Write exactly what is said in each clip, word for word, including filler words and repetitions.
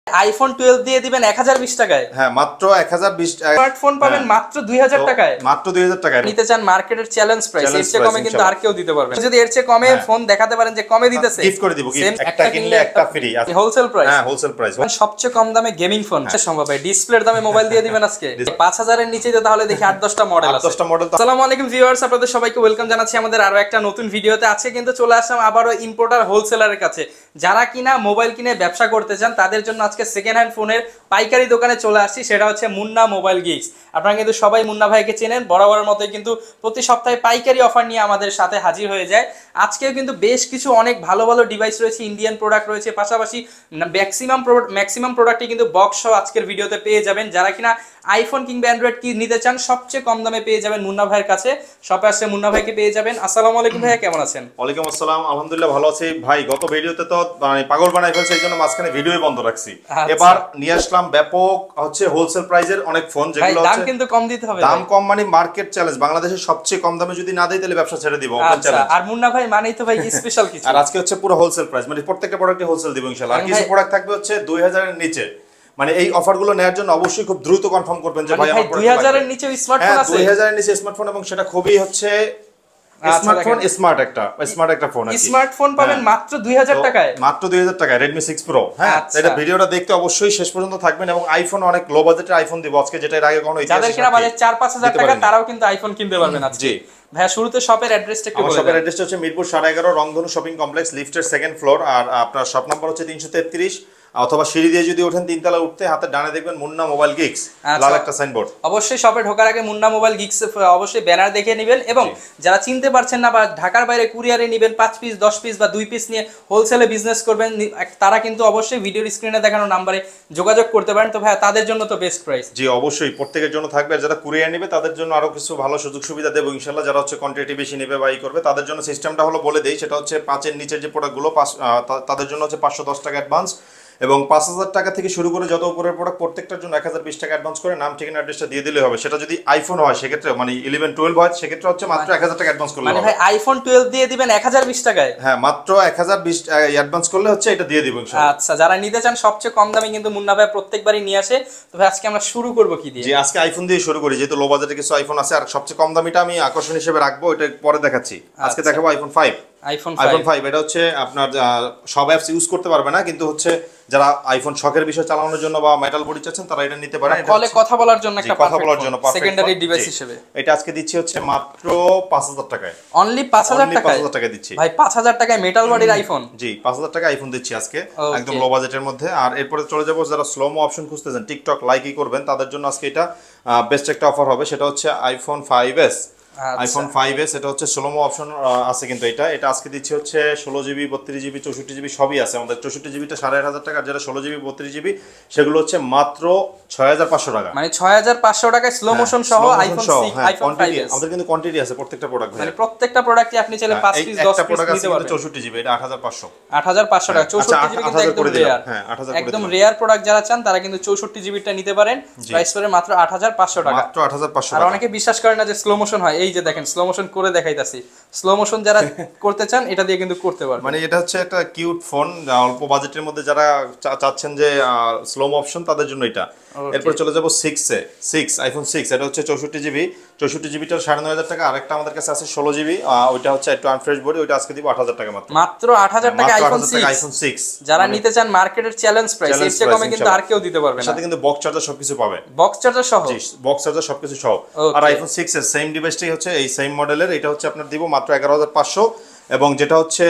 iPhone twelve দিয়ে দিবেন এক হাজার বিশ টাকায়। হ্যাঁ মাত্র এক হাজার বিশ টাকায়। স্মার্টফোন পাবেন মাত্র দুই হাজার টাকায়। মাত্র দুই হাজার টাকায় নিতে চান মার্কেটের চ্যালেঞ্জ প্রাইস, এর চেয়ে কমে কিন্তু আর কেউ দিতে পারবে না। যদি এর চেয়ে কমে ফোন দেখাতে পারেন যে কমে দিতেছে, গিফট করে দিব। গিফট একটা কিনলে একটা ফ্রি। Wholesale price. হ্যাঁ হোলসেল প্রাইস। সবচেয়ে কম দামে গেমিং ফোন সম্ভব হয়। ডিসপ্লের দামে মোবাইল দিয়ে দিবেন আজকে পাঁচ হাজার এর নিচে। তাহলে দেখি আট দশ টা মডেল আছে। দশ টা মডেল। আসসালামু আলাইকুম ভিউয়ার্স, আপনাদের সবাইকে ওয়েলকাম জানাচ্ছি আমাদের আরো একটা নতুন ভিডিওতে। আজকে কিন্তু চলে আসলাম আবারো ইম্পোর্টার হোলসেলারের কাছে। যারা কিনা মোবাইল কিনে ব্যবসা করতে চান তাদের জন্য আজকে সেকেন্ড হ্যান্ড ফোনের পাইকারি দোকানে চলে আসছি, সেটা হচ্ছে মুন্না মোবাইল গিগস। আপনারা কিন্তু সবাই মুন্না ভাইকে চেনেন, বরাবরের মতোই কিন্তু প্রতি সপ্তাহে পাইকারি অফার নিয়ে আমাদের সাথে হাজির হয়ে যায়। আজকেও কিন্তু বেশ কিছু অনেক ভালো ভালো ডিভাইস রয়েছে, ইন্ডিয়ান প্রোডাক্ট রয়েছে, পাশাপাশি ম্যাক্সিমাম ম্যাক্সিমাম প্রোডাক্টই কিন্তু বক্স সহ আজকের ভিডিওতে পেয়ে যাবেন। যারা কিনা আইফোন কিংবা অ্যান্ড্রয়েড কি নিতে চান সবচেয়ে কম দামে পেয়ে যাবেন মুন্না ভাইয়ের কাছে। শপে আসলে মুন্না ভাইকে পেয়ে যাবেন। আসসালামু আলাইকুম ভাইয়া, কেমন আছেন? ওয়ালাইকুম আসসালাম, আলহামদুলিল্লাহ ভালো আছি ভাই। গত ভিডিওতে তো মানে পাগল বানাই ফেলছে, এই জন্য মাঝখানে ভিডিওই বন্ধ রাখছি। এবার নিয়ে আসলাম ব্যাপক হচ্ছে হোলসেল প্রাইজের অনেক ফোন, যেগুলো দাম কিন্তু কম দিতে হবে। দাম কম মানে মার্কেট চ্যালেঞ্জ, বাংলাদেশের সবচেয়ে কম দামে যদি না দেই তাহলে ব্যবসা ছেড়ে দিব। Open challenge. আর মুন্না ভাই মানেই তো ভাই স্পেশাল কিছু। আর আজকে হচ্ছে পুরো হোলসেল প্রাইস, মানে প্রত্যেকটা প্রোডাক্টে হোলসেল দিব ইনশাআল্লাহ। আর কিছু প্রোডাক্ট থাকবে হচ্ছে দুই হাজার এর নিচে। মানে এই অফারগুলো নেওয়ার জন্য অবশ্যই খুব দ্রুত কনফার্ম করবেন যে ভাই আমার দুই হাজার এর নিচে স্মার্টফোন আছে। দুই হাজার এর নিচে স্মার্টফোন, এবং সেটা খুবই হচ্ছে স্মার্টফোন, স্মার্ট একটা স্মার্ট একটা ফোন আছে। স্মার্টফোন পাবেন মাত্র দুই হাজার টাকায়। মাত্র দুই হাজার টাকায় Redmi সিক্স Pro। হ্যাঁ, এটা ভিডিওটা দেখতে অবশ্যই শেষ পর্যন্ত থাকবেন। এবং আইফোন অনেক লো বাজেটের আইফোন দিব আজকে, যেটা এর আগে কোনো ইতিহাসে যাদের কিনা বাজেট চার পাঁচ হাজার টাকা তারাও কিন্তু আইফোন কিনতে পারবেন আজকে। জি ভাইয়া, শুরুতে শপের অ্যাড্রেসটা একটু বলে দেন। শপের অ্যাড্রেসটা হচ্ছে মিরপুর সাড়ে এগারো, রংধনু শপিং কমপ্লেক্স, লিফটের সেকেন্ড ফ্লোর। আর আপনার শপ নাম্বার হচ্ছে তিনশো তেত্রিশ, অথবা সিঁড়ি দিয়ে যদি ওঠেন তিনতলা উঠতে হাতে ডানে দেখবেন মুন্না মোবাইল গিগস, লাল একটা সাইনবোর্ড। অবশ্যই শপে ঢোকার আগে মুন্না মোবাইল গিগস অবশ্যই ব্যানার দেখে নেবেন। এবং যারা চিনতে পারছেন না বা ঢাকার বাইরে কুরিয়ারে নেবেন, পাঁচ পিস দশ পিস বা দুই পিস নিয়ে হোলসেলে বিজনেস করবেন, তারা কিন্তু অবশ্যই ভিডিওর স্ক্রিনে দেখানো নাম্বারে যোগাযোগ করতে পারেন। তো ভাই তাদের জন্য তো বেস্ট প্রাইস। জি অবশ্যই প্রত্যেকের জন্য থাকবে। আর যারা কুরিয়ার নেবে তাদের জন্য আরো কিছু ভালো সুযোগ সুবিধা দেবো ইনশাআল্লাহ। যারা হচ্ছে কোয়ান্টিটি বেশি নেবে বা ই করবে তাদের জন্য সিস্টেমটা হলো বলে দেই, সেটা হচ্ছে পাঁচের নিচের যে প্রোডাক্টগুলো তাদের জন্য হচ্ছে পাঁচশো দশ টাকা অ্যাডভান্স, এবং পাঁচ হাজার টাকা থেকে শুরু করে যত উপরের প্রোডাক্ট প্রত্যেকটার জন্য এক হাজার বিশ টাকা অ্যাডভান্স করে নাম ঠিকানা অ্যাড্রেসটা দিয়ে দিলে হবে। সেটা যদি আইফোন হয় সেক্ষেত্রে মানে ইলেভেন টুয়েলভ হয় সেক্ষেত্রে হচ্ছে মাত্র এক হাজার টাকা অ্যাডভান্স করলে হবে। মানে ভাই আইফোন টুয়েলভ দিয়ে দিবেন এক হাজার বিশ টাকায়? হ্যাঁ মাত্র এক হাজার বিশ অ্যাডভান্স করলে হচ্ছে এটা দিয়ে দিব ইনশাআল্লাহ। আচ্ছা, যারা নিতে চান সবচেয়ে কম দামে কিন্তু মুন্না ভাই প্রত্যেকবারই নিয়ে আসে। তো ভাই আজকে আমরা শুরু করব কি দিয়ে? জি আজকে আইফোন দিয়ে শুরু করি, যেহেতু লো বাজেটে কিছু আইফোন আছে। আর সবচেয়ে কম দামিটা আমি আকর্ষণ হিসেবে রাখবো, এটা পরে দেখাচ্ছি। আজকে দেখাবো আইফোন ফাইভ। আইফোন ফাইভ এটা হচ্ছে আপনার সব অ্যাপস ইউজ করতে পারবে না, কিন্তু হচ্ছে যারা আইফোন শখের বিষয় চালানোর জন্য বা মেটাল বডি চাচ্ছেন তারা এটা নিতে পারেন। কলে কথা বলার জন্য একটা কথা বলার জন্য সেকেন্ডারি ডিভাইস হিসেবে এটা আজকে দিচ্ছি হচ্ছে মাত্র পাঁচ হাজার টাকায়। অনলি পাঁচ হাজার টাকায়? পাঁচ হাজার টাকা দিচ্ছি ভাই, পাঁচ হাজার টাকায় মেটাল বডির আইফোন? জি পাঁচ হাজার টাকা আইফোন দিচ্ছি আজকে একদম লো বাজেটের মধ্যে। আর এরপরে চলে যাবো যারা স্লোমো অপশন খুঁজতেছেন, টিকটক লাইকই করবেন, তাদের জন্য আজকে এটা বেস্ট একটা অফার হবে। সেটা হচ্ছে iPhone five S. IPhone five S এটা হচ্ছে স্লোমো অপশন আছে, কিন্তু এটা এটা আজকে দিচ্ছি হচ্ছে ষোলো জিবি বত্রিশ জিবি চৌষট্টি জিবি সবই আছে আমাদের। চৌষট্টি জিবিটা সাড়ে আট হাজার টাকা, যেটা ষোলো জিবি বত্রিশ জিবি সেগুলো হচ্ছে মাত্র ছয় হাজার পাঁচশো টাকা। মানে ছয় হাজার পাঁচশো টাকায় স্লো মোশন সহ আইফোন আইফোন ফাইভ এস। আমাদের কিন্তু কোয়ান্টিটি আছে প্রত্যেকটা প্রোডাক্ট, মানে প্রত্যেকটা প্রোডাক্টই আপনি চাইলে পাঁচ পিস দশ পিস নিতে পারবেন। চৌষট্টি জিবি এটা আট হাজার পাঁচশো আট হাজার পাঁচশো টাকা। চৌষট্টি জিবি কিন্তু একদম রেয়ার। হ্যাঁ আট হাজার একদম রেয়ার প্রোডাক্ট যারা চান তারা কিন্তু চৌষট্টি জিবিটা নিতে পারেন। প্রাইস পড়ে মাত্র আট হাজার পাঁচশো টাকা। মাত্র আট হাজার পাঁচশো টাকা। আর অনেকে বিশ্বাস করে না যে স্লো মোশন হয়। এই যে দেখেন স্লো মোশন করে দেখাইতাছি। স্লো মোশন যারা করতে চান এটা দিয়ে কিন্তু করতে পারবেন। মানে এটা হচ্ছে একটা কিউট ফোন, অল্প বাজেটের মধ্যে যারা চাচ্ছেন যে স্লোমো অপশন তাদের জন্য এটা। এরপর চলে যাবো সিক্স এ সিক্স আইফোন সিক্স। এটা হচ্ছে চৌষট্টি জিবি চৌষট্টি জিবিটা সাড়ে নয় হাজার টাকা। আরেকটা আমাদের কাছে আছে ষোলো জিবি, ওইটা হচ্ছে একটু আনফ্রেশ বডি, ওইটা আজকে দিব আট হাজার টাকা মাত্র। মাত্র আট হাজার টাকা আইফোন সিক্স। যারা নিতে চান মার্কেটের চ্যালেঞ্জ প্রাইস, এর চেয়ে কমে কিন্তু আর কেউ দিতে পারবে না। সাথে কিন্তু বক্স চার্জার সবকিছু পাবে, বক্স চার্জার সহ। জি বক্স চার্জার সবকিছু সহ। আর আইফোন সিক্স এর সেম ডিভাইসটাই হচ্ছে এই সেম মডেলের, এটা হচ্ছে আপনার দিব মাত্র এগারো হাজার পাঁচশো। এবং যেটা হচ্ছে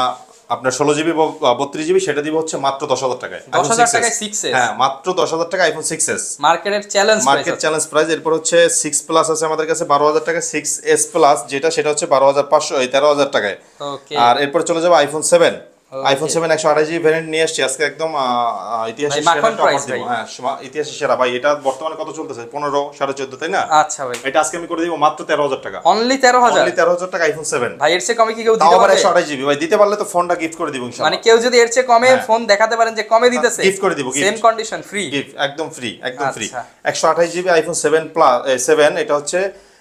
আপনার ষোলো জিবি বত্রিশ জিবি সেটা দিব হচ্ছে মাত্র দশ হাজার টাকায়। দশ হাজার টাকায় সিক্স এস? হ্যাঁ মাত্র দশ হাজার টাকা আইফোন সিক্স এস মার্কেটের challenge price. Market challenge price. এরপর হচ্ছে সিক্স প্লাস আছে আমাদের কাছে বারো হাজার টাকা, সিক্স এস প্লাস যেটা সেটা হচ্ছে বারো হাজার পাঁচশো এই তেরো হাজার টাকায়। আর এরপর চলে যাবো আইফোন সেভেন। আইফোন সেভেন একশো আঠাশ জিবি ভ্যারিয়েন্ট নিয়ে আসছি আজকে, একদম ইতিহাসের সেরা। হ্যাঁ ইতিহাসের সেরা ভাই। এটা বর্তমানে কত চলতেছে? পনেরো সাড়ে চোদ্দ, তাই না? আচ্ছা ভাই, এটা আজকে আমি করে দিব মাত্র তেরো হাজার টাকা। অনলি তেরো হাজার? অনলি তেরো হাজার টাকা আইফোন সেভেন। ভাই এর চেয়ে কমে কি কেউ দিতে পারবে? একশো আঠাশ জিবি ভাই দিতে পারলে তো ফোনটা গিফট করে দিব ইনশাআল্লাহ। মানে কেউ যদি এর চেয়ে কমে ফোন দেখাতে পারেন যে কমে দিতেছে, গিফট করে দিব। সেম কন্ডিশন ফ্রি, গিফট একদম ফ্রি, একদম ফ্রি। একশো আঠাশ GB iPhone seven plus seven এটা হচ্ছে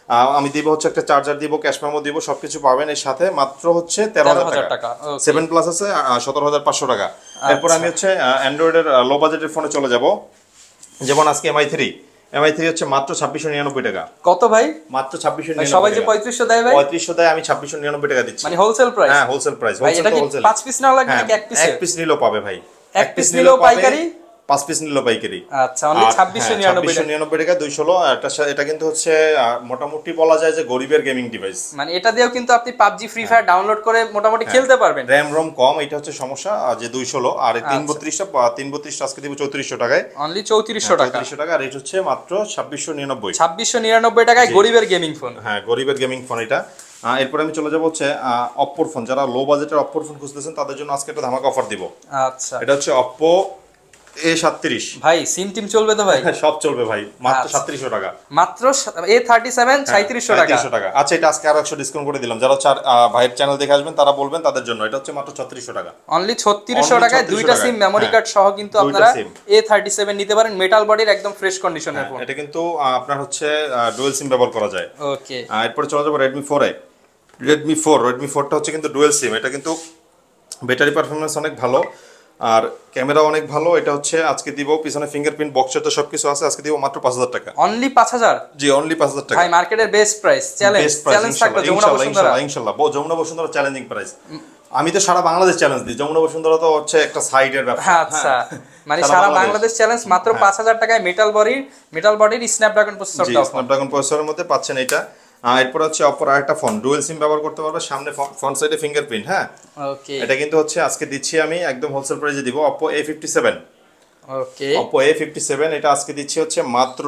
আমি দিব হচ্ছে একটা চার্জার দিব, ক্যাশ মেমো দিব, সবকিছু পাবেন এর সাথে। মাত্র হচ্ছে তেরো হাজার টাকা। সেভেন প্লাস আছে সতেরো হাজার পাঁচশো টাকা। এরপর আমি হচ্ছে অ্যান্ড্রয়েডের লো বাজেটের ফোনে চলে যাব। যেমন আজকে এমআই থ্রি এমআই থ্রি হচ্ছে মাত্র ছাব্বিশশো নিরানব্বই টাকা। কত ভাই? মাত্র ছাব্বিশশো নিরানব্বই। সবাই যে পঁয়ত্রিশশো দেয় ভাই, পঁয়ত্রিশশো দেয়, আমি ছাব্বিশশো নিরানব্বই টাকা দিচ্ছি। মানে হোলসেল প্রাইস? হ্যাঁ হোলসেল প্রাইস। ভাই এটা কি পাঁচ পিস নাও লাগে নাকি এক পিস? এক পিস নিলেও পাবে ভাই, এক পিস নিলেও পাইকারি, পাঁচ পিস নিলেও পাইকারি। আচ্ছা অনলি ছাব্বিশশো নিরানব্বই টাকা দুইশো। এটা এটা কিন্তু হচ্ছে মোটামুটি বলা যায় যে গরিবের গেমিং ডিভাইস। মানে এটা দিয়েও কিন্তু আপনি পাবজি ফ্রি ফায়ার ডাউনলোড করে মোটামুটি খেলতে পারবেন। র‍্যাম রম কম, এটা হচ্ছে সমস্যা যে দুইশো লো। আর তিন বত্রিশটা তিন বত্রিশটা আজকে দিব চৌত্রিশশো টাকায়, অনলি চৌত্রিশশো টাকা। চৌত্রিশশো টাকা রেট হচ্ছে মাত্র ছাব্বিশশো নিরানব্বই। ছাব্বিশশো নিরানব্বই টাকায় গরিবের গেমিং ফোন। হ্যাঁ গরিবের গেমিং ফোন এটা। এরপর আমি চলে যাব হচ্ছে অপ্পোর ফোন। যারা লো বাজেটের অপ্পোর ফোন খুঁজতেছেন তাদের জন্য আজকে একটা ধামাকা অফার দিব। আচ্ছা এটা হচ্ছে অপ্পো এ সাতত্রিশ। ভাই সিম টিম চলবে তো ভাই? সব চলবে ভাই, মাত্র সাতত্রিশশো টাকা। মাত্র এ থার্টি সেভেন সাঁইত্রিশশো টাকা। আচ্ছা এটা আজকে আরো একশো ডিসকাউন্ট করে দিলাম। যারা চার ভাইয়ের চ্যানেল দেখে আসবেন তারা বলবেন তাদের জন্য। এটা হচ্ছে মাত্র ছত্রিশশো টাকা। অনলি ছত্রিশশো টাকায় দুইটা সিম মেমরি কার্ড সহ কিন্তু আপনারা এ থার্টি সেভেন নিতে পারেন। মেটাল বডির একদম ফ্রেশ কন্ডিশনের ফোন। এটা কিন্তু আপনার হচ্ছে ডুয়াল সিম ব্যবহার করা যায়। ওকে এরপর চলে যাব Redmi four A. Redmi four Redmi ফোরটা হচ্ছে কিন্তু ডুয়াল সিম। এটা কিন্তু ব্যাটারি পারফরমেন্স অনেক ভালো আর ক্যামেরা অনেক ভালো। এটা হচ্ছে আজকে দিব, পিছনে ফিঙ্গারপ্রিন্ট বক্সের তো সবকিছু আছে। আজকে দিব মাত্র পাঁচ হাজার টাকা। অনলি পাঁচ হাজার? জি অনলি পাঁচ হাজার টাকা। ভাই মার্কেটের বেস্ট প্রাইস। চ্যালেঞ্জ চ্যালেঞ্জ থাকবে যমুনা বসুন্ধরা। ইনশাআল্লাহ যমুনা বসুন্ধরা চ্যালেঞ্জিং প্রাইস। আমি তো সারা বাংলাদেশ চ্যালেঞ্জ দিই, যমুনা বসুন্ধরা তো হচ্ছে একটা সাইডের ব্যবসা। আচ্ছা মানে সারা বাংলাদেশ চ্যালেঞ্জ। মাত্র পাঁচ হাজার টাকায় মেটাল বডির মেটাল বডির স্ন্যাপড্রাগন প্রসেসর দাও। স্ন্যাপড্রাগন প্রসেসরের মধ্যে পাচ্ছেন এটা। এরপর হচ্ছে অপর আরেকটা ফোন ডুয়াল সিম ব্যবহার করতে পারবে, সামনে ফ্রন্ট সাইডে ফিঙ্গারপ্রিন্ট। হ্যাঁ ওকে এটা কিন্তু হচ্ছে আজকে দিচ্ছি আমি একদম হোলসেল প্রাইসে দিব। Oppo A fifty seven. Okay Oppo A fifty seven এটা আজকে দিচ্ছি হচ্ছে মাত্র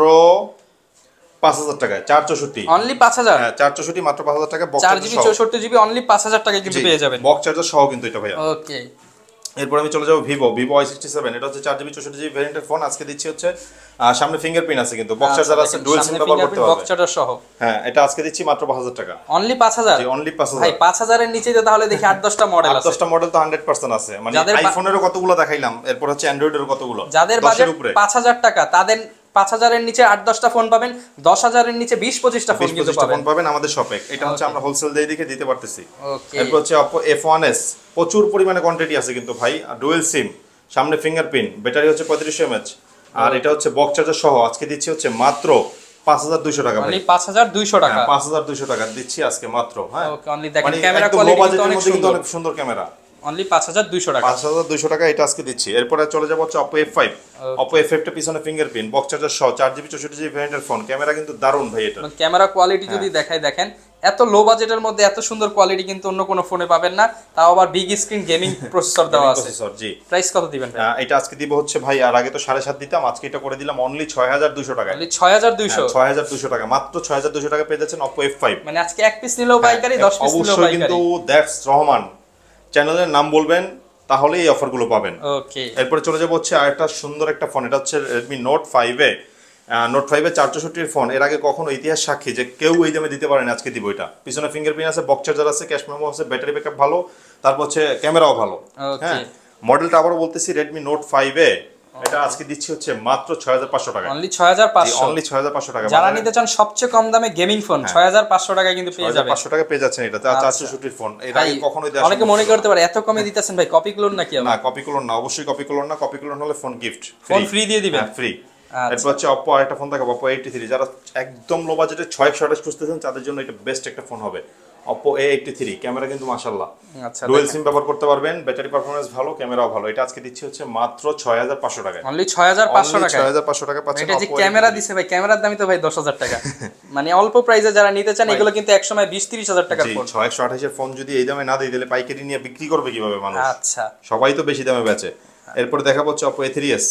পাঁচ হাজার টাকায়, চার চৌষট্টি। অনলি পাঁচ হাজার? হ্যাঁ চার চৌষট্টি মাত্র পাঁচ হাজার টাকা। চার জিবি চৌষট্টি জিবি অনলি পাঁচ হাজার টাকায় কিন্তু পেয়ে যাবেন, বক্স চার্জার সহ কিন্তু এটা ভাইয়া। ওকে এরপর আমি চলে যাবো Vivo Vivo Y sixty seven. এটা হচ্ছে চার জিবি চৌষট্টি জিবি ভ্যারিয়েন্টের ফোন। আজকে দিচ্ছি হচ্ছে সামনে ফিঙ্গারপ্রিন্ট আছে কিন্তু বক্স চার্জার আছে, ডুয়াল সিম ব্যবহার করতে পারবে, বক্স চার্জার সহ। হ্যাঁ এটা আজকে দিচ্ছি মাত্র পাঁচ হাজার টাকা। অনলি পাঁচ হাজার? জি অনলি পাঁচ হাজার। ভাই পাঁচ হাজার এর নিচে তো তাহলে দেখি আট দশটা মডেল আছে। আট দশটা মডেল তো একশো পার্সেন্ট আছে। মানে আইফোনেরও কতগুলো দেখাইলাম, এরপর হচ্ছে অ্যান্ড্রয়েডের কতগুলো। যাদের বাজেট পাঁচ হাজার টাকা তাদের পাঁচ হাজারের নিচে আট দশটা ফোন পাবেন, দশ হাজারের নিচে বিশ পঁচিশটা ফোন কিন্তু পাবেন পাবেন আমাদের শপে। এটা হচ্ছে আমরা হোলসেল দিয়ে দিকে দিতে পারতেছি। এরপর হচ্ছে Oppo এফ ওয়ান এস। প্রচুর পরিমাণে কোয়ান্টিটি আছে কিন্তু ভাই। ডুয়াল সিম, সামনে ফিঙ্গারপ্রিন্ট, ব্যাটারি হচ্ছে পঁয়ত্রিশশো এমএএইচ আর এটা হচ্ছে বক্স চার্জার সহ। আজকে দিচ্ছি হচ্ছে মাত্র পাঁচ হাজার দুইশো টাকা ভাই। পাঁচ হাজার দুইশো টাকা? পাঁচ হাজার দুইশো টাকা দিচ্ছি আজকে মাত্র। হ্যাঁ ওকে অনলি দেখেন ক্যামেরা কোয়ালিটি কিন্তু অনেক সুন্দর, অনেক সুন্দর ক্যামেরা। অনলি পাঁচ হাজার দুইশো টাকা। পাঁচ হাজার দুইশো টাকা এটা আজকে দিচ্ছি। এরপরে চলে যাব হচ্ছে Oppo F five. Oppo F five টা পিছনে ফিঙ্গারপ্রিন্ট, বক্স চার্জার সহ, চার জিবি চৌষট্টি জিবি ভ্যারিয়েন্টের ফোন। ক্যামেরা কিন্তু দারুণ ভাই। এটা ক্যামেরা কোয়ালিটি যদি দেখাই দেখেন, এত লো বাজেটের মধ্যে এত সুন্দর কোয়ালিটি কিন্তু অন্য কোনো ফোনে পাবেন না, তাও আবার বিগ স্ক্রিন গেমিং প্রসেসর দেওয়া আছে। প্রসেসর জি। প্রাইস কত দিবেন? এটা আজকে দিব হচ্ছে ভাই, আর আগে তো সাড়ে সাত দিতাম, আজকে এটা করে দিলাম অনলি ছয় হাজার দুইশো টাকা। অনলি ছয় হাজার দুইশো? ছয় হাজার দুইশো টাকা, মাত্র ছয় হাজার দুইশো টাকা পেয়ে যাচ্ছেন Oppo এফ ফাইভ। মানে আজকে এক পিস নিলেও পাইকারি, দশ পিস নিলেও পাইকারি। কিন্তু দ্যাটস রহমান চ্যানেলের নাম বলবেন তাহলে এই অফারগুলো পাবেন। ওকে এরপরে চলে যাব হচ্ছে আরেকটা সুন্দর একটা ফোন। এটা হচ্ছে Redmi Note five A. Note five A চার চৌষট্টির ফোন। এর আগে কখনো ইতিহাস সাক্ষী যে কেউ এই দামে দিতে পারেনি, আজকে দিব এটা। পিছনে ফিঙ্গারপ্রিন্ট আছে, বক্স চার্জার আছে, ক্যাশ মেমো আছে, ব্যাটারি ব্যাকআপ ভালো, তারপর হচ্ছে ক্যামেরাও ভালো। হ্যাঁ মডেলটা আবারও বলতেছি Redmi Note ফাইভ এ। এটা আজকে দিচ্ছি হচ্ছে মাত্র ছয় হাজার পাঁচশো টাকা। অনলি ছয় হাজার পাঁচশো? অনলি ছয় হাজার পাঁচশো টাকা। যারা নিতে চান সবচেয়ে কম দামে গেমিং ফোন ছয় হাজার পাঁচশো টাকায় কিন্তু পেয়ে যাবেন। পাঁচশো টাকা পেয়ে যাচ্ছেন এটা। চার চৌষট্টির ফোন। এর আগে কখনোই দেয়া। অনেকে মনে করতে পারে এত কমে দিতেছেন ভাই, কপি ক্লোন নাকি? না কপি ক্লোন না, অবশ্যই কপি ক্লোন না। কপি ক্লোন হলে ফোন গিফট, ফোন ফ্রি দিয়ে দিবেন। ফ্রি। এরপর হচ্ছে Oppo আরেকটা ফোন দেখাবো, Oppo এইটটি থ্রি। যারা একদম লো বাজেটে ছয় একশো আঠাশ খুঁজতেছেন তাদের জন্য এটা বেস্ট একটা ফোন হবে। Oppo A eighty three. Camera কিন্তু মাশাআল্লাহ, আচ্ছা ডুয়াল সিম ব্যবহার করতে পারবেন, ব্যাটারি পারফরম্যান্স ভালো, ক্যামেরাও ভালো। এটা আজকে দিচ্ছি হচ্ছে মাত্র ছয় হাজার পাঁচশো টাকা। অনলি ছয় হাজার পাঁচশো টাকা? ছয় হাজার পাঁচশো টাকা পাচ্ছেন। এটা যে ক্যামেরা দিছে ভাই, ক্যামেরার দামই তো ভাই দশ হাজার টাকা। মানে অল্প প্রাইসে যারা নিতে চান এগুলো কিন্তু একসময় বিশ ত্রিশ হাজার টাকার ফোন। ছয় একশো আঠাশ এর ফোন যদি এই দামে না দেয় তাহলে পাইকারি নিয়ে বিক্রি করবে কিভাবে মানুষ? আচ্ছা সবাই তো বেশি দামে বেচে। এরপর দেখাবো হচ্ছে Oppo A three S.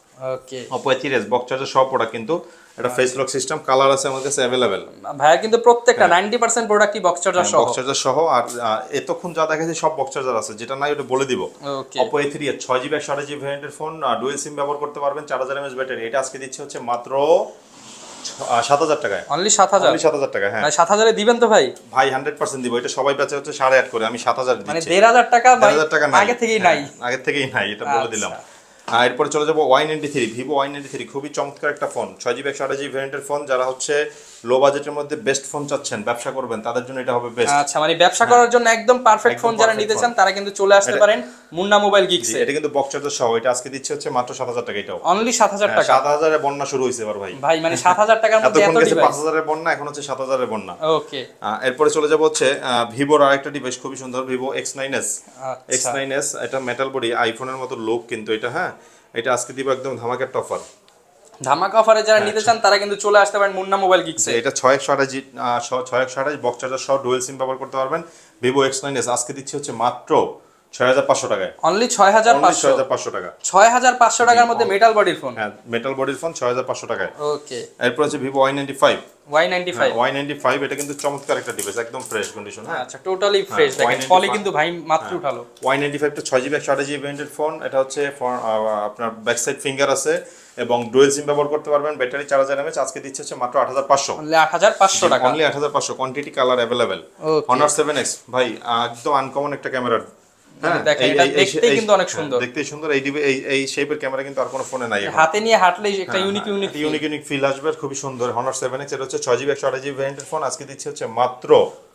Okay Oppo A three S box charger সব প্রোডাক্ট কিন্তু এটা ফেস লক সিস্টেম, কালার আছে আমাদের কাছে अवेलेबल ভাইয়া। কিন্তু প্রত্যেকটা নব্বই পার্সেন্ট প্রোডাক্টই বক্স চার্জার সহ। বক্স চার্জার সহ। আর এতক্ষণ যা দেখাইছে সব বক্স চার্জার আছে, যেটা নাই ওটা বলে দিব। Oppo এ থ্রি এস ছয় জিবি একশো আঠাশ জিবি ভ্যারিয়েন্টের ফোন, ডুয়াল সিম ব্যবহার করতে পারবেন, চার হাজার এমএএইচ ব্যাটারি। এটা আজকে দিচ্ছে হচ্ছে মাত্র সাত হাজার টাকায়। অনলি সাত হাজার? সাত হাজার টাকা। হ্যাঁ ভাই সাত হাজারে দিবেন তো ভাই? ভাই একশো পার্সেন্ট দিব। এটা সবাই বেচে হচ্ছে সাড়ে আট করে, আমি সাত হাজার দিচ্ছি। মানে দেড় হাজার টাকা দেড় হাজার টাকা নাই, আগে থেকেই নাই? আগে থেকেই নাই, এটা বলে দিলাম। আর এরপরে চলে যাবো Y ninety three, Vivo Y ninety three, খুবই চমৎকার একটা ফোন, ছয় জিবি একশো আঠাশ জিবি ভ্যারিয়েন্টের ফোন। যারা হচ্ছে লো বাজেটের মধ্যে বেস্ট ফোন চাচ্ছেন, ব্যবসা করবেন, তাদের জন্য এটা হবে বেস্ট। আচ্ছা, মানে ব্যবসা করার জন্য একদম পারফেক্ট ফোন যারা নিতে চান তারা কিন্তু চলে আসতে পারেন মুন্না মোবাইল গিগস। এটা কিন্তু বক্স চার্জার সহ, এটা আজকে দিচ্ছে হচ্ছে মাত্র সাত হাজার টাকা। এটাও অনলি সাত হাজার টাকা। সাত হাজার এর বন্যা শুরু হইছে এবার ভাই। ভাই মানে সাত হাজার টাকার মধ্যে এত ডিভাইস, পাঁচ হাজার এর বন্যা, এখন হচ্ছে সাত হাজার এর বন্যা। ওকে, এরপরে চলে যাব হচ্ছে ভিভোর আরেকটা ডিভাইস, খুবই সুন্দর, Vivo X nine S. X nine S এটা মেটাল বডি, আইফোনের মতো লুক কিন্তু এটা। হ্যাঁ, এটা আজকে দিব একদম ধামাকা অফার। ধামাকা অফারে যারা নিতে চান তারা কিন্তু চলে আসতে পারেন মুন্না মোবাইল গিগসে। এটা ছয় একশো আঠাশ জি ছয় একশো আঠাশ বক্স চার্জার সহ ডুয়াল সিম ব্যবহার করতে পারবেন। ভিভো এক্স নাইন এস আজকে দিচ্ছে হচ্ছে মাত্র ছয় হাজার পাঁচশো টাকায়। অনলি ছয় হাজার পাঁচশো টাকা। ছয় হাজার পাঁচশো টাকার মধ্যে মেটাল বডির ফোন। হ্যাঁ, মেটাল বডির ফোন ছয় হাজার পাঁচশো টাকায়। ওকে, এরপর আছে Vivo Y ninety five. Y ninety five Y ninety five এটা কিন্তু চমৎকার একটা ডিভাইস, একদম ফ্রেশ কন্ডিশন। হ্যাঁ, আচ্ছা, টোটালি ফ্রেশ। দেখেন পলি কিন্তু ভাই মাত্র উঠালো। ওয়াই নাইনটি ফাইভ টা ছয় জিবি একশো আঠাশ জিবি ভ্যারিয়েন্টের ফোন। এটা হচ্ছে আপনার ব্যাক সাইড ফিঙ্গার আছে এবং ডুয়াল সিম ব্যবহার করতে পারবেন। ব্যাটারি চার হাজার এমএএইচ আজকে দিচ্ছে হচ্ছে মাত্র আট হাজার পাঁচশো। অনলি আট হাজার পাঁচশো টাকা। অনলি আট হাজার পাঁচশো। Quantity colour available. Honor seven X ভাই একদম আনকমন একটা ক্যামেরা। হ্যাঁ, দেখেন এটা দেখতেই কিন্তু অনেক সুন্দর। দেখতেই সুন্দর। এই এই এই শেপের ক্যামেরা কিন্তু আর কোনো ফোনে নাই। হাতে নিয়ে হাঁটলেই একটা unique unique unique unique feel আসবে, খুবই সুন্দর। Honor সেভেন এক্স এটা হচ্ছে ছয় জিবি একশো আঠাশ জিবি ভ্যারিয়েন্টের ফোন, আজকে দিচ্ছে হচ্ছে মাত্র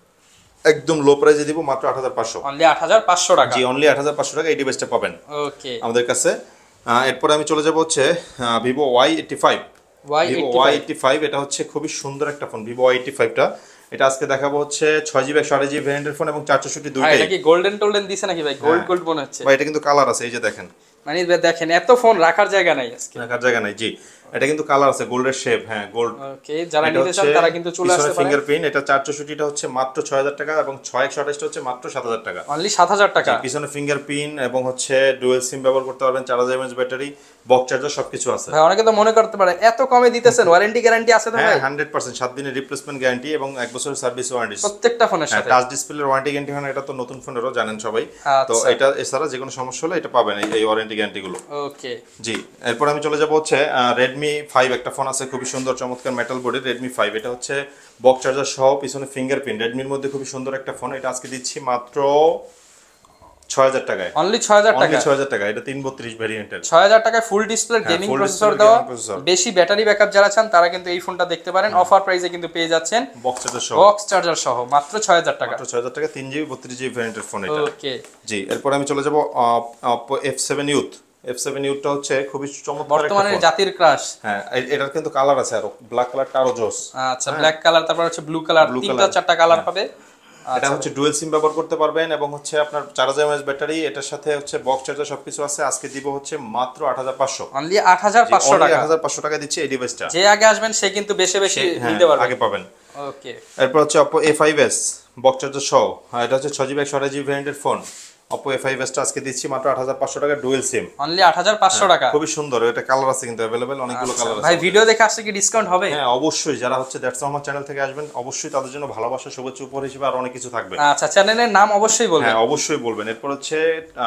একদম লো প্রাইসে দিব মাত্র আট হাজার পাঁচশো। অনলি আট হাজার পাঁচশো টাকা। জি, অনলি আট হাজার পাঁচশো টাকা এই ডিভাইসটা পাবেন ওকে আমাদের কাছে। এরপর আমি চলে যাব হচ্ছে Vivo Y eighty five. Vivo Y eighty five এটা হচ্ছে খুবই সুন্দর একটা phone, Vivo Y eighty five টা। এটা আজকে দেখাবো হচ্ছে ছয় জিবি একশো আঠাশ জিবি ভ্যারিয়েন্টের ফোন এবং চারশো চৌষট্টি দুইটাই। এটা কি গোল্ডেন টোল্ডেন দিছে নাকি ভাই? গোল্ড গোল্ড মনে হচ্ছে ভাই। এটা কিন্তু কালার আছে, এই যে দেখেন, মানে দেখেন এত ফোন রাখার জায়গা নাই আজকে, রাখার জায়গা নাই। জি, এটা কিন্তু কালার আছে, গোল্ডের শেপ। হ্যাঁ, গোল্ড। ওকে, যারা নিতে চান তারা কিন্তু চলে আসতে পারেন। ফিঙ্গারপ্রিন্ট এটা চারশো চৌষট্টি টা হচ্ছে মাত্র ছয় হাজার টাকা এবং ছয় একশো আঠাশ টা হচ্ছে মাত্র সাত হাজার টাকা। অনলি সাত হাজার টাকা। পিছনে ফিঙ্গারপ্রিন্ট এবং হচ্ছে ডুয়াল সিম ব্যবহার করতে পারবেন, চার হাজার এমএএইচ ব্যাটারি, বক্স চার্জার সবকিছু আছে। ভাই অনেকে তো মনে করতে পারে এত কমে দিতেছেন, ওয়ারেন্টি গ্যারান্টি আছে তো ভাই? হ্যাঁ, একশো পার্সেন্ট সাত দিনের রিপ্লেসমেন্ট গ্যারান্টি এবং এক বছরের সার্ভিস ওয়ারেন্টি প্রত্যেকটা ফোনের সাথে। টাচ ডিসপ্লের ওয়ারেন্টি গ্যারান্টি হয় না, এটা তো নতুন ফোনেরও জানেন সবাই। তো এটা এছাড়া যে কোনো সমস্যা হলে এটা পাবেন এই ওয়ারেন্টি গ্যারান্টি গুলো। ওকে, জি। এরপর আমি চলে যাব হচ্ছে রেডমি ফাইভ একটা ফোন আছে, খুবই সুন্দর চমৎকার মেটাল বডি রেডমি ফাইভ। এটা হচ্ছে বক্স চার্জার সহ, পিছনে ফিঙ্গারপ্রিন্ট। রেডমির মধ্যে খুবই সুন্দর একটা ফোন, এটা আজকে দিচ্ছি মাত্র ছয় হাজার টাকায়। অনলি ছয় হাজার টাকা। ছয় হাজার টাকা। এটা তিন বত্রিশ ভেরিয়েন্টের। ছয় হাজার টাকায় ফুল ডিসপ্লে গেমিং প্রসেসর দেওয়া, বেশি ব্যাটারি ব্যাকআপ যারা চান তারা কিন্তু এই ফোনটা দেখতে পারেন। অফার প্রাইসে কিন্তু পেয়ে যাচ্ছেন বক্স চার্জার সহ। বক্স চার্জার সহ মাত্র ছয় হাজার টাকা। মাত্র ছয় হাজার টাকা, তিন জিবি বত্রিশ জিবি ভেরিয়েন্টের ফোন এটা। ওকে, জি। এরপর আমি চলে যাব Oppo F seven youth. F seven ইউথটা হচ্ছে খুবই চমৎকার একটা ফোন, বর্তমানে জাতির ক্রাশ। হ্যাঁ, এটার কিন্তু কালার আছে, আর ব্ল্যাক কালারটা আরো জোস। আচ্ছা, ব্ল্যাক কালার, তারপর হচ্ছে ব্লু কালার, তিনটা চারটা কালার হবে। এটা হচ্ছে ডুয়াল সিম ব্যবহার করতে পারবেন এবং হচ্ছে আপনার চার হাজার এমএএইচ ব্যাটারি, এটার সাথে হচ্ছে বক্স চার্জার সবকিছু আছে। আজকে দিব হচ্ছে মাত্র আট হাজার পাঁচশো। অনলি আট হাজার পাঁচশো টাকা। আট হাজার পাঁচশো টাকা দিচ্ছে এই ডিভাইসটা। যে আগে আসবেন সে কিন্তু বেশি বেশি নিতে পারবে, আগে পাবেন। ওকে। এরপর হচ্ছে Oppo A five S box charger সহ। এটা হচ্ছে ছয় জিবি একশো আঠাশ জিবি ভ্যারিয়েন্টের phone. Oppo A five S টা আজকে দিচ্ছি মাত্র আট হাজার পাঁচশো টাকা, ডুয়াল সিম। অনলি আট হাজার পাঁচশো টাকা। খুবই সুন্দর। এটা কালার আছে কিন্তু अवेलेबल, অনেকগুলো কালার আছে। ভাই ভিডিও দেখে আসলে কি ডিসকাউন্ট হবে? হ্যাঁ, অবশ্যই। যারা হচ্ছে দ্যাটস আমার চ্যানেল থেকে আসবেন, অবশ্যই তাদের জন্য ভালোবাসা শুভেচ্ছা উপহার হিসেবে আর অনেক কিছু থাকবে। আচ্ছা, চ্যানেলের নাম অবশ্যই বলবেন। হ্যাঁ, অবশ্যই বলবেন। এরপর হচ্ছে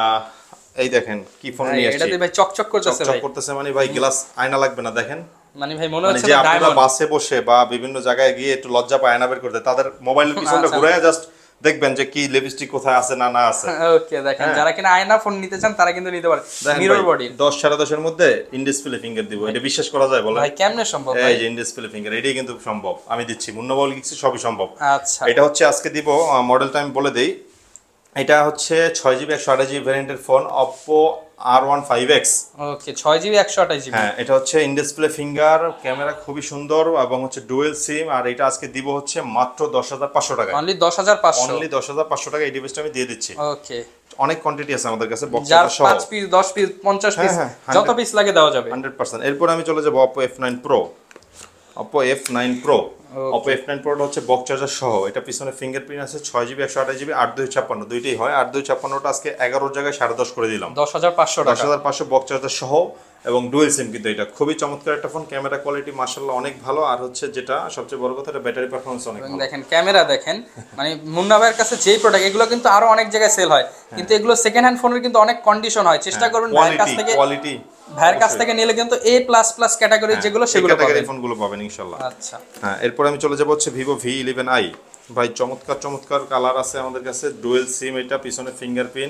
এই দেখেন কি ফোন নিয়ে আসছে। এটাতে ভাই চকচক করতেছে ভাই। চকচক করতেছে মানে ভাই গ্লাস আয়না লাগবে না, দেখেন। মানে ভাই মনে হচ্ছে যে আপনারা ডায়মন্ড। বাসে বসে বা বিভিন্ন জায়গায় গিয়ে একটু লজ্জা পায় আয়না বের করতে, তাদের মোবাইলের পিছনটা ঘুরায় জাস্ট দেখবেন যে কি লিপস্টিক কোথায় আছে না না আছে। ওকে, দেখেন যারা কিনা আয়না ফোন নিতে চান তারা কিন্তু নিতে পারে। মিরর বডি দশ সাড়ে দশ এর মধ্যে ইন ডিসপ্লে ফিঙ্গার দিব, এটা বিশ্বাস করা যায় বলেন ভাই? কেমনে সম্ভব ভাই? এই যে ইন ডিসপ্লে ফিঙ্গার, এটাই কিন্তু সম্ভব। আমি দিচ্ছি মুন্না মোবাইল গিগসে সবই সম্ভব। আচ্ছা, এটা হচ্ছে আজকে দিব মডেলটা আমি বলে দেই। এটা হচ্ছে ছয় জিবি একশো আঠাশ জিবি ভ্যারিয়েন্টের ফোন, Oppo আর ওয়ান ফাইভ এক্স। ওকে, ছয় জিবি একশো আঠাশ জিবি। হ্যাঁ, এটা হচ্ছে ইন ডিসপ্লে ফিঙ্গার, ক্যামেরা খুবই সুন্দর এবং হচ্ছে ডুয়াল সিম। আর এটা আজকে দিব হচ্ছে মাত্র দশ হাজার পাঁচশো টাকা। অনলি দশ হাজার পাঁচশো। অনলি দশ হাজার পাঁচশো টাকা এই ডিভাইসটা আমি দিয়ে দিচ্ছি। ওকে, অনেক কোয়ান্টিটি আছে আমাদের কাছে, বক্স যার সহ পাঁচ পিস দশ পিস পঞ্চাশ পিস যত পিস লাগে দেওয়া যাবে হান্ড্রেড পার্সেন্ট। এরপর আমি চলে যাব Oppo F nine Pro। Oppo F nine Pro। Oppo F nine Pro হচ্ছে বক্স চার্জার সহ, এটা পিছনে ফিঙ্গারপ্রিন্ট আছে, ছয় জিবি একশো আঠাশ জিবি, আট দুই ছাপ্পান্ন দুইটাই হয়। আট দুই ছাপ্পান্নটা আজকে এগারোর জায়গায় সাড়ে দশ করে দিলাম, দশ হাজার পাঁচশো টাকা। দশ হাজার পাঁচশো বক্স চার্জার সহ এবং ডুয়াল সিম। কিন্তু এটা খুবই চমৎকার একটা ফোন, ক্যামেরা কোয়ালিটি মাশাআল্লাহ অনেক ভালো। আর হচ্ছে যেটা সবচেয়ে বড় কথা, এটা ব্যাটারি পারফরম্যান্স অনেক ভালো। দেখেন ক্যামেরা দেখেন, মানে মুন্না ভাইয়ের কাছে যেই প্রোডাক্ট, এগুলো কিন্তু আরো অনেক জায়গায় সেল হয়, কিন্তু এগুলো সেকেন্ড হ্যান্ড ফোনের কিন্তু অনেক কন্ডিশন হয়। চেষ্টা করবেন ভাইয়ের কাছ থেকে, কোয়ালিটি ভাইয়ের কাছ থেকে নিলে কিন্তু এ প্লাস প্লাস ক্যাটাগরি যেগুলো সেগুলো পাবেন, ফোনগুলো পাবেন ইনশাআল্লাহ। আচ্ছা, হ্যাঁ। এরপর আমি চলে যাব হচ্ছে Vivo ভি ইলেভেন আই। ভাই চমৎকার চমৎকার কালার আছে আমাদের কাছে, ডুয়াল সিম, এটা পিছনে ফিঙ্গারপ্রিন্ট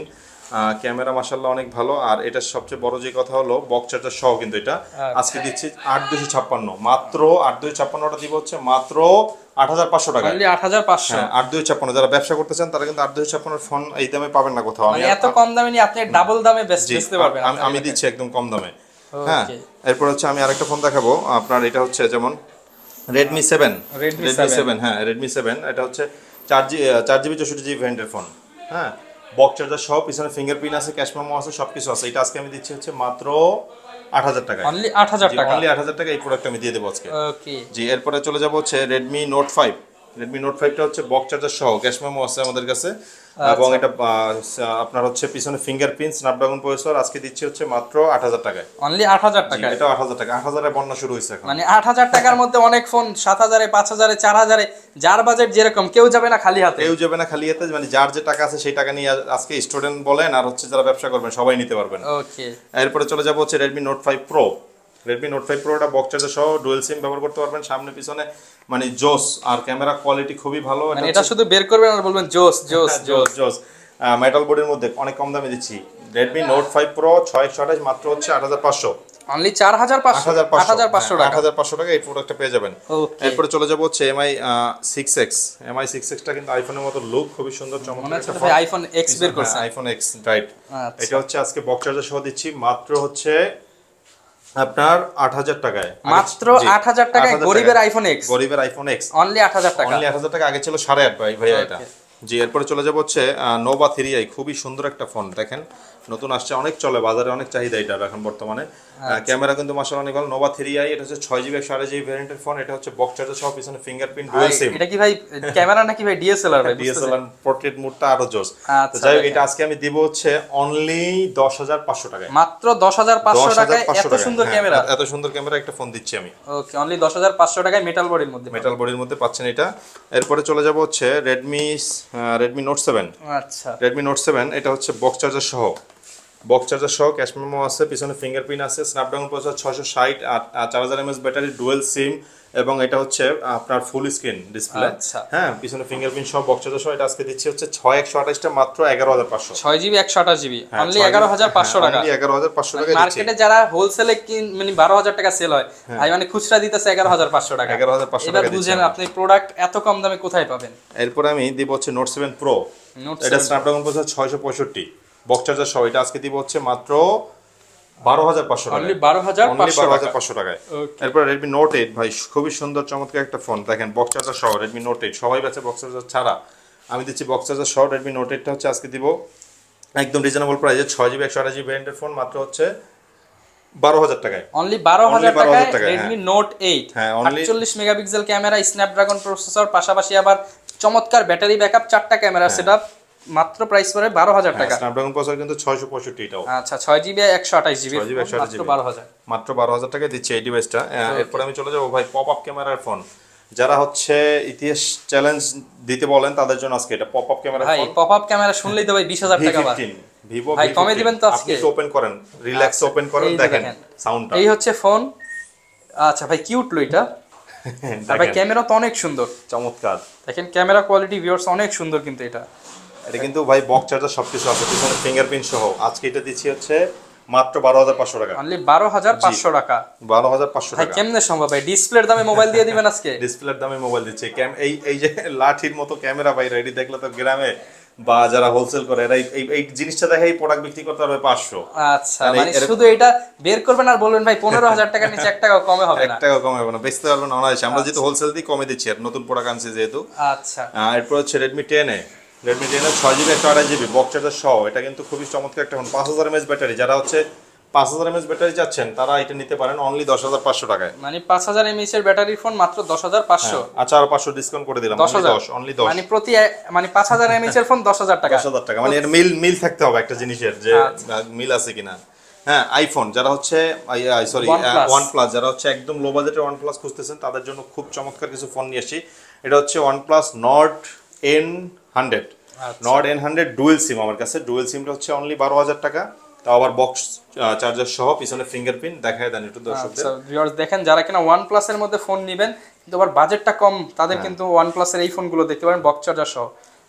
ক্যামেরা মাশাআল্লাহ অনেক ভালো। আর এটা সবচেয়ে বড় যে কথা হলো বক্স চার্জার সহ কিন্তু এটা আজকে দিচ্ছি আট দুশো ছাপ্পান্ন, মাত্র আট দুশো ছাপ্পান্নটা দিব হচ্ছে মাত্র আট হাজার পাঁচশো টাকা। অনলি আট হাজার পাঁচশো। হ্যাঁ আট দুশো ছাপ্পান্ন, যারা ব্যবসা করতে চান তারা কিন্তু আট দুশো ছাপ্পান্ন ফোন এই দামে পাবেন না কোথাও। মানে এত কম দামে নিয়ে আপনি ডাবল দামে বেচতে পারবেন। আমি দিচ্ছি একদম কম দামে। হ্যাঁ এরপর হচ্ছে আমি আরেকটা ফোন দেখাবো আপনার, এটা হচ্ছে যেমন রেডমি সেভেন। রেডমি সেভেন, হ্যাঁ রেডমি সেভেন, এটা হচ্ছে চার জি চার জিবি চৌষট্টি জিবি ভ্যারিয়েন্টের ফোন। হ্যাঁ বক্স চার্জার সহ, পিছনে ফিঙ্গারপ্রিন্ট আছে, ক্যাশ মেমো আছে, সবকিছু আছে। এটা আজকে আমি দিচ্ছি হচ্ছে মাত্র আট হাজার টাকা। অনলি আট হাজার টাকা। অনলি আট হাজার টাকা এই প্রোডাক্ট আমি দিয়ে দেবো আজকে। ওকে জি এরপরে চলে যাব হচ্ছে Redmi note five. Redmi note ফাইভটা হচ্ছে বক্স চার্জার সহ, ক্যাশ মেমো আছে আমাদের কাছে, এবং এটা আপনার হচ্ছে পিছনে ফিঙ্গারপ্রিন্ট, স্ন্যাপড্রাগন প্রসেসর। আজকে দিচ্ছি হচ্ছে মাত্র আট হাজার টাকায়। অনলি আট হাজার টাকা। এটা আট হাজার টাকা। আট হাজারে বন্যা শুরু হয়েছে এখন। মানে আট হাজার টাকার মধ্যে অনেক ফোন, সাত হাজারে, পাঁচ হাজারে, চার হাজারে, যার বাজেট যেরকম, কেউ যাবে না খালি হাতে। কেউ যাবে না খালি হাতে, মানে যার যে টাকা আছে সেই টাকা নিয়ে আজকে স্টুডেন্ট বলেন আর হচ্ছে যারা ব্যবসা করবেন সবাই নিতে পারবেন। ওকে এরপরে চলে যাব হচ্ছে Redmi note five pro. Redmi note five প্রোটা বক্স চার্জার সহ ডুয়াল সিম ব্যবহার করতে পারবেন, সামনে পিছনে মানে জোস, আর ক্যামেরা কোয়ালিটি খুবই ভালো। মানে এটা শুধু বের করবেন আর বলবেন জোস জোস জোস জোস। মেটাল বডির মধ্যে অনেক কম দামে দিচ্ছি। রেডমি নোট ফাইভ প্রো ছয় একশো আঠাশ মাত্র হচ্ছে আট হাজার পাঁচশো। অনলি চার হাজার পাঁচশো। আট হাজার পাঁচশো টাকা। আট হাজার পাঁচশো টাকা এই প্রোডাক্টটা পেয়ে যাবেন। এরপরে চলে যাব হচ্ছে MI six X. MI six X টা কিন্তু আইফোনের মতো লুক, খুবই সুন্দর চমৎকার একটা ফোন। আইফোন এক্স বের করছে। IPhone X right. এটা হচ্ছে আজকে বক্স চার্জার সহ দিচ্ছি মাত্র হচ্ছে আপনার আট হাজার টাকায়। মাত্র আট হাজার টাকায় গরিবের আইফোন এক্স। গরিবের আইফোন এক্স অনলি আট হাজার টাকা। অনলি আট হাজার টাকা। আগে ছিল সাড়ে আট ভাই ভাইয়া এটা। জি এরপরে চলে যাব হচ্ছে নোভা থ্রি আই। খুবই সুন্দর একটা ফোন, দেখেন নতুন আসছে, অনেক চলে বাজারে, অনেক চাহিদা এটা এখন বর্তমানে। ক্যামেরা কিন্তু মাশাআল্লাহ অনেক ভালো। নোভা থ্রি আই এটা হচ্ছে ছয় জিবি একশো আঠাশ জিবি ভ্যারিয়েন্টের ফোন। এটা হচ্ছে বক্স চার্জার সহ, পিছনে ফিঙ্গারপ্রিন্ট, ডুয়াল সিম। এটা কি ভাই ক্যামেরা নাকি ভাই ডিএসএলআর? ভাই ডিএসএলআর পোর্ট্রেট মোডটা আরো জোস। তো যাই হোক এটা আজকে আমি দিব হচ্ছে অনলি দশ হাজার পাঁচশো টাকায়। মাত্র দশ হাজার পাঁচশো টাকায় এত সুন্দর ক্যামেরা। এত সুন্দর ক্যামেরা একটা ফোন দিচ্ছি আমি। ওকে অনলি দশ হাজার পাঁচশো টাকায় মেটাল বডির মধ্যে। মেটাল বডির মধ্যে পাচ্ছেন এটা। এরপরে চলে যাব হচ্ছে রেডমি রেডমি নোট সেভেন। আচ্ছা রেডমি নোট সেভেন এটা হচ্ছে বক্স চার্জার সহ, বক্স চার্জার সহ, ক্যাশ মেমো আছে, পিছনে ফিঙ্গারপ্রিন্ট আছে, স্ন্যাপড্রাগন প্রসেসর ছয়শো ষাট, আর চার হাজার এমএএইচ ব্যাটারি, ডুয়াল সিম, এবং এটা হচ্ছে আপনার ফুল স্ক্রিন ডিসপ্লে। হ্যাঁ পিছনে ফিঙ্গারপ্রিন্ট সহ বক্স চার্জার সহ। এটা আজকে দিচ্ছি হচ্ছে ছয় একশো আঠাশটা মাত্র এগারো হাজার পাঁচশো। ছয় জিবি একশো আঠাশ জিবি অনলি এগারো হাজার পাঁচশো টাকা। অনলি এগারো হাজার পাঁচশো টাকা। মার্কেটে যারা হোলসেলে কিন মানে বারো হাজার টাকা সেল হয়, ভাই মানে খুচরা দিতেছে এগারো হাজার পাঁচশো টাকা। এগারো হাজার পাঁচশো টাকা। এবার বুঝেন আপনি প্রোডাক্ট এত কম দামে কোথায় পাবেন। এরপর আমি দিব হচ্ছে নোট সেভেন প্রো। এটা স্ন্যাপড্রাগন প্রসেসর ছয়শো পঁয়ষট্টি, বক্স চার্জার সহ। এটা আজকে দিব হচ্ছে মাত্র বারো হাজার পাঁচশো টাকা। অনলি বারো হাজার পাঁচশো টাকায়। এরপর রেডমি নোট এইট ভাই, খুবই সুন্দর চমৎকার একটা ফোন, দেখেন বক্স চার্জার সহ রেডমি নোট এইট। সবাই বেচে বক্স চার্জার ছাড়া, আমি দিচ্ছি বক্স চার্জার সহ। রেডমি নোট এইটটা হচ্ছে আজকে দিব একদম রিজনেবল প্রাইসে, ছয় জিবি একশো আঠাশ জিবি ভ্যারিয়েন্টের ফোন, মাত্র হচ্ছে বারো হাজার টাকায়। অনলি বারো হাজার টাকায় রেডমি নোট এইট। আটচল্লিশ মেগাপিক্সেল ক্যামেরা, স্ন্যাপড্রাগন প্রসেসর, পাশাপাশি আবার চমৎকার ব্যাটারি ব্যাকআপ, চারটা ক্যামেরা সেটআপ, মাত্র প্রাইস পড়ে বারো হাজার টাকা। স্ন্যাপড্রাগন প্রসেসর কিন্তু ছয়শো পঁয়ষট্টি এটাও। আচ্ছা ছয় জিবি একশো আঠাশ জিবি মাত্র বারো হাজার। মাত্র বারো হাজার টাকায় দিচ্ছে এই ডিভাইসটা। এরপর আমি চলে যাব ভাই পপ আপ ক্যামেরার ফোন। যারা হচ্ছে ইতিহাস চ্যালেঞ্জ দিতে বলেন তাদের জন্য আজকে এটা পপ আপ ক্যামেরা ফোন। ভাই পপ আপ ক্যামেরা শুনলেই তো ভাই বিশ হাজার টাকা বাদ। ভিভো ভাই কমে দিবেন তো আজকে? আপনি ওপেন করেন, রিল্যাক্স ওপেন করেন, দেখেন সাউন্ডটা। এই হচ্ছে ফোন। আচ্ছা ভাই কিউট লো এটা। আর ভাই ক্যামেরা তো অনেক সুন্দর, চমৎকার। দেখেন ক্যামেরা কোয়ালিটি ভিউয়ার্স অনেক সুন্দর কিন্তু এটা। এটা কিন্তু ভাই বক্স চার্জার সবকিছু আছে, পিছনে ফিঙ্গারপ্রিন্ট সহ। আজকে এটা দিচ্ছি হচ্ছে মাত্র বারো হাজার পাঁচশো টাকা। অনলি বারো হাজার পাঁচশো টাকা। বারো হাজার পাঁচশো টাকা। ভাই কেমনে সম্ভব ভাই? ডিসপ্লের দামে মোবাইল দিয়ে দিবেন আজকে? ডিসপ্লের দামে মোবাইল দিচ্ছে। এই এই যে লাঠির মতো ক্যামেরা ভাই, রেডি দেখলে তো গ্রামে বা যারা হোলসেল করে এরা এই এই জিনিসটা দেখে এই প্রোডাক্ট বিক্রি করতে পারবে পাঁচশো। আচ্ছা মানে শুধু এটা বের করবেন আর বলবেন ভাই পনেরো হাজার টাকার নিচে এক টাকাও কমে হবে না। এক টাকাও কমে হবে না, বেচতে পারবেন অনায়াসে। আমরা যেহেতু হোলসেল দিয়ে কমে দিচ্ছি, আর নতুন প্রোডাক্ট আনছি যেহেতু। আচ্ছা এরপর হচ্ছে Redmi ten A. Redmi ten A ছয় জিবি একশো আঠাশ জিবি বক্স চার্জার সহ। এটা কিন্তু খুবই চমৎকার একটা ফোন। পাঁচ হাজার এমএএইচ ব্যাটারি, যারা হচ্ছে পাঁচ হাজার এমএএইচ ব্যাটারি চাচ্ছেন তারা এটা নিতে পারেন অনলি দশ হাজার পাঁচশো টাকায়। মানে পাঁচ হাজার এমএএইচ এর ব্যাটারির ফোন মাত্র দশ হাজার পাঁচশো। আচ্ছা আর পাঁচশো ডিসকাউন্ট করে দিলাম, দশ অনলি দশ। মানে প্রতি মানে পাঁচ হাজার এমএএইচ এর ফোন দশ হাজার টাকা। দশ হাজার টাকা মানে এর মিল মিল থাকতে হবে একটা জিনিসের, যে মিল আছে কিনা। হ্যাঁ আইফোন যারা হচ্ছে সরি ওয়ানপ্লাস, যারা হচ্ছে একদম লো বাজেটের ওয়ানপ্লাস খুঁজতেছেন তাদের জন্য খুব চমৎকার কিছু ফোন নিয়ে আসি। এটা হচ্ছে OnePlus Nord N hundred. Nord N hundred dual SIM আমার কাছে। ডুয়েল সিমটা হচ্ছে অনলি বারো হাজার টাকা, তাও আবার বক্স চার্জার সহ, পিছনে ফিঙ্গারপ্রিন্ট। দেখায় দেন একটু দর্শকদের। আচ্ছা ভিউয়ার্স দেখেন, যারা কিনা ওয়ানপ্লাস এর মধ্যে ফোন নেবেন কিন্তু আবার বাজেটটা কম, তাদের কিন্তু ওয়ানপ্লাস এর এই ফোনগুলো দেখতে পারেন বক্স চার্জার সহ।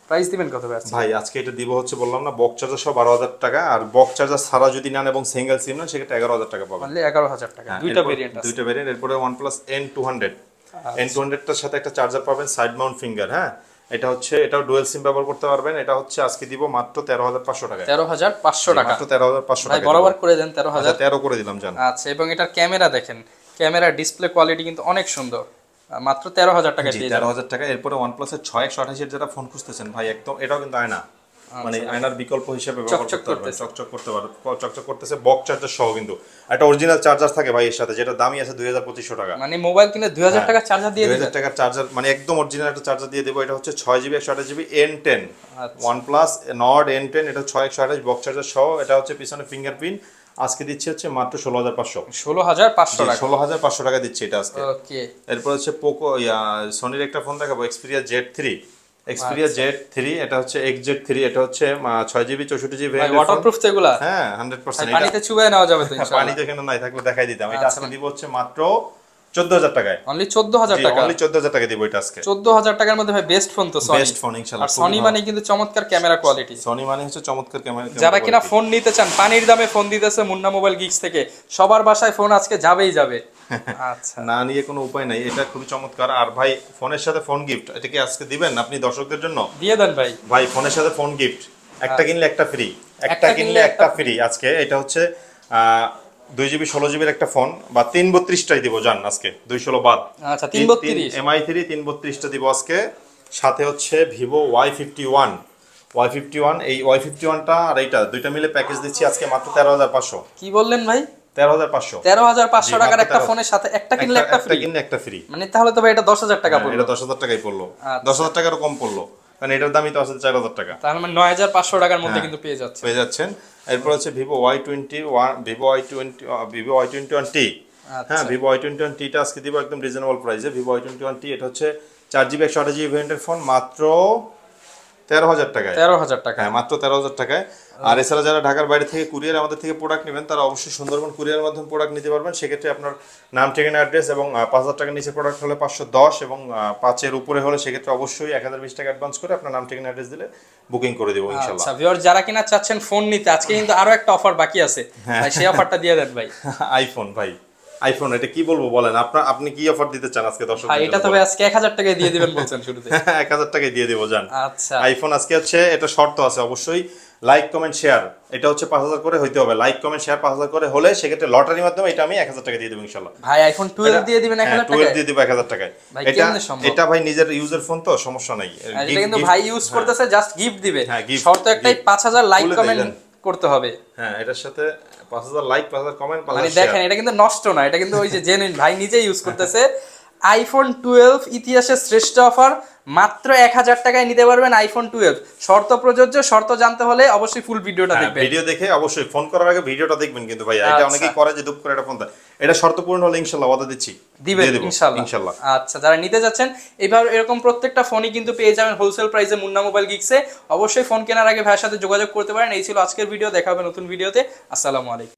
প্রাইস দিবেন কত ভাই? ভাই আজকে এটা দিব হচ্ছে বললাম না বক্স চার্জার সহ বারো হাজার টাকা, আর বক্স চার্জার ছাড়া যদি নেন এবং সিঙ্গেল সিম নেন সেক্ষেত্রে এগারো হাজার টাকা পাবেন। মানে এগারো হাজার টাকা, দুইটা ভেরিয়েন্ট আছে। দুইটা ভেরিয়েন্ট। এরপরে OnePlus N two hundred, N two hundred টার সাথে একটা চার্জার পাবেন সাইড মাউন্ট ফিঙ্গার। হ্যাঁ, এটা হচ্ছে এটাও ডুয়াল সিম ব্যবহার করতে পারবেন। এটা হচ্ছে আজকে দিব মাত্র তেরো হাজার পাঁচশো টাকা। তেরো হাজার পাঁচশো টাকা, মাত্র তেরো হাজার পাঁচশো টাকা। বরাবর করে দেন তেরো হাজার। তেরো করে দিলাম জান। আচ্ছা, এবং এটার ক্যামেরা দেখেন, ক্যামেরা ডিসপ্লে কোয়ালিটি কিন্তু অনেক সুন্দর, মাত্র তেরো হাজার টাকা দিয়ে তেরো হাজার টাকা। এরপরে OnePlus এর ছয় একশো আঠাশ এর যেটা ফোন খুঁজতেছেন ভাই, একদম এটাও কিন্তু আয়না, মানে আয়নার বিকল্প হিসেবে ব্যবহার করতে পারবেন। চকচক করতে পারবে, চকচক করতেছে, বক্স চার্জার সহ কিন্তু একটা অরিজিনাল চার্জার থাকে ভাই এর সাথে, যেটা দামই আছে দুই হাজার পঁচিশশো টাকা। মানে মোবাইল কিনে দুই হাজার টাকা চার্জার দিয়ে দুই হাজার টাকার চার্জার, মানে একদম অরিজিনাল একটা চার্জার দিয়ে দেবো। এটা হচ্ছে ছয় জিবি একশো আঠাশ GB N ten, OnePlus Nord N ten, এটা ছয় একশো আঠাশ বক্স চার্জার সহ। এটা হচ্ছে পিছনে ফিঙ্গারপ্রিন্ট। আজকে দিচ্ছি হচ্ছে মাত্র ষোলো হাজার পাঁচশো। ষোলো হাজার পাঁচশো টাকা, ষোলো হাজার পাঁচশো টাকা দিচ্ছি এটা আজকে। ওকে। এরপর হচ্ছে পোকো, সোনির একটা ফোন দেখাবো, Xperia Z three. Xperia Z three, এটা হচ্ছে এক্স জেড থ্রি, এটা হচ্ছে ছয় জিবি চৌষট্টি জিবি ভেরিয়েন্ট। ওয়াটারপ্রুফ তো এগুলা? হ্যাঁ, হান্ড্রেড পার্সেন্ট। পানিতে চুবায় নেওয়া যাবে তো ইনশাআল্লাহ? পানিতে কেন নাই, থাকলে দেখাই দিতাম। এটা আজকে দিব হচ্ছে মাত্র চোদ্দ হাজার টাকায়। অনলি চোদ্দ হাজার টাকা? অনলি চোদ্দ হাজার টাকা দিব এটা আজকে। চোদ্দ হাজার টাকার মধ্যে ভাই বেস্ট ফোন তো সনি। বেস্ট ফোন ইনশাআল্লাহ। আর সনি মানে কিন্তু চমৎকার ক্যামেরা কোয়ালিটি। সনি মানে হচ্ছে চমৎকার ক্যামেরা। যারা কিনা ফোন নিতে চান, পানির দামে ফোন দিতেছে মুন্না মোবাইল গিক্স থেকে, সবার বাসায় ফোন আজকে যাবেই যাবে। আচ্ছা, না নিয়ে কোনো উপায় নাই, এটা খুবই চমৎকার। আর ভাই ফোনের সাথে ফোন গিফট, এটা কি আজকে দিবেন আপনি দর্শকদের জন্য? দিয়ে দেন ভাই। ভাই ফোনের সাথে ফোন গিফট, একটা কিনলে একটা ফ্রি, একটা কিনলে একটা ফ্রি আজকে। এটা হচ্ছে দুই জিবি ষোলো জিবির একটা ফোন, বা তিন বত্রিশটাই দিব জান আজকে, দুই ষোলো বাদ। আচ্ছা, তিন বত্রিশ এমআই থ্রি তিন বত্রিশটা দিব আজকে। সাথে হচ্ছে Vivo Y fifty one, Y fifty one, এই ওয়াই ফিফটি ওয়ানটা আর এইটা দুইটা মিলে প্যাকেজ দিচ্ছি আজকে মাত্র তেরো হাজার পাঁচশো। কি বললেন ভাই? তেরো হাজার পাঁচশো। তেরো হাজার পাঁচশো টাকার একটা ফোনের সাথে একটা কিনলে একটা ফ্রি? কিনলে একটা ফ্রি, মানে তাহলে তো ভাই এটা দশ হাজার টাকা পড়লো। এটা দশ হাজার টাকাই পড়লো, দশ হাজার টাকারও কম পড়লো, কারণ এটার দামই তো আছে চার হাজার টাকা। তাহলে মানে নয় হাজার পাঁচশো টাকার মধ্যে কিন্তু পেয়ে যাচ্ছে, পেয়ে যাচ্ছেন। এরপর হচ্ছে Vivo Y twenty one, Vivo Y twenty, Vivo Y twenty one T. হ্যাঁ, ভিভো ওয়াই টোয়েন্টি ওয়ান টিটা আজকে দিব একদম রিজনেবল প্রাইসে। Vivo Y twenty one T, এটা হচ্ছে চার জিবি একশো আঠাশ জিবি ভেরিয়েন্টের ফোন, মাত্র তেরো হাজার টাকায়। তেরো হাজার টাকা, হ্যাঁ মাত্র তেরো হাজার টাকায়। আর এছাড়া যারা ঢাকার বাইরে থেকে কুরিয়ার আমাদের থেকে প্রোডাক্ট নেবেন, তারা অবশ্যই সুন্দরবন কুরিয়ার মাধ্যমে প্রোডাক্ট নিতে পারবেন। সেক্ষেত্রে আপনার নাম, ঠিকানা, অ্যাড্রেস এবং পাঁচ হাজার টাকার নিচে প্রোডাক্ট হলে পাঁচশো দশ, এবং পাঁচের উপরে হলে সেক্ষেত্রে অবশ্যই এক হাজার বিশ টাকা অ্যাডভান্স করে আপনার নাম, ঠিকানা, অ্যাড্রেস দিলে বুকিং করে দেবো ইনশাআল্লাহ। আচ্ছা ভিউয়ার, যারা কিনা চাচ্ছেন ফোন নিতে, আজকে কিন্তু আরো একটা অফার বাকি আছে, ভাই সেই অফারটা দিয়ে দেন ভাই। আইফোন ভাই, আইফোন এটা কি বলবো বলেন, আপনার আপনি কি অফার দিতে চান আজকে দর্শকদের? ভাই এটা তো ভাই আজকে এক হাজার টাকায় দিয়ে দিবেন বলছেন শুরুতে। এক হাজার টাকায় দিয়ে দেবো জান। আচ্ছা, আইফোন আজকে হচ্ছে, এটা শর্ত আছে অবশ্যই, লাইক কমেন্ট শেয়ার, এটা হচ্ছে পাঁচ হাজার করে হইতে হবে। লাইক কমেন্ট শেয়ার পাঁচ হাজার করে হলে সেক্ষেত্রে লটারির মাধ্যমে এটা আমি এক হাজার টাকা দিয়ে দেবো ইনশাআল্লাহ। ভাই আইফোন টুয়েলভ দিয়ে দিবেন এক হাজার টাকা? টুয়েলভ দিয়ে দিব এক হাজার টাকায়। এটা এটা ভাই নিজের ইউজার ফোন তো সমস্যা নাই, এটা কিন্তু ভাই ইউজ করতেছে, জাস্ট গিফট দিবে। শর্ত একটাই, পাঁচ হাজার লাইক কমেন্ট করতে হবে। হ্যাঁ, এটার সাথে পাঁচ হাজার লাইক, পাঁচ হাজার কমেন্ট, মানে দেখেন এটা কিন্তু নষ্ট না, এটা কিন্তু ওই যে জেনুইন ভাই নিজে ইউজ করতেছে। আইফোন টুয়েলভ ইতিহাসের শ্রেষ্ঠ অফার, মাত্র এক হাজার টাকায় নিতে পারবেন আইফোন টুয়েলভ। শর্ত প্রযোজ্য, শর্ত জানতে হলে অবশ্যই ফুল ভিডিওটা দেখবেন। ভিডিও দেখে অবশ্যই ফোন করার আগে ভিডিওটা দেখবেন কিন্তু ভাই, এটা অনেকেই করে যে দুপ করে এটা ফোন দেয়, এটা শর্ত পূরণ হলে ইনশাআল্লাহ ওয়াদা দিচ্ছি দিবেন ইনশাআল্লাহ ইনশাআল্লাহ। আচ্ছা, যারা নিতে যাচ্ছেন এইভাবে এরকম প্রত্যেকটা ফোনই কিন্তু পেয়ে যাবেন হোলসেল প্রাইসে মুন্না মোবাইল গিক্সে। অবশ্যই ফোন কেনার আগে ভাইয়ের সাথে যোগাযোগ করতে পারেন। এই ছিল আজকের ভিডিও, দেখা হবে নতুন ভিডিওতে। আসসালামু আলাইকুম।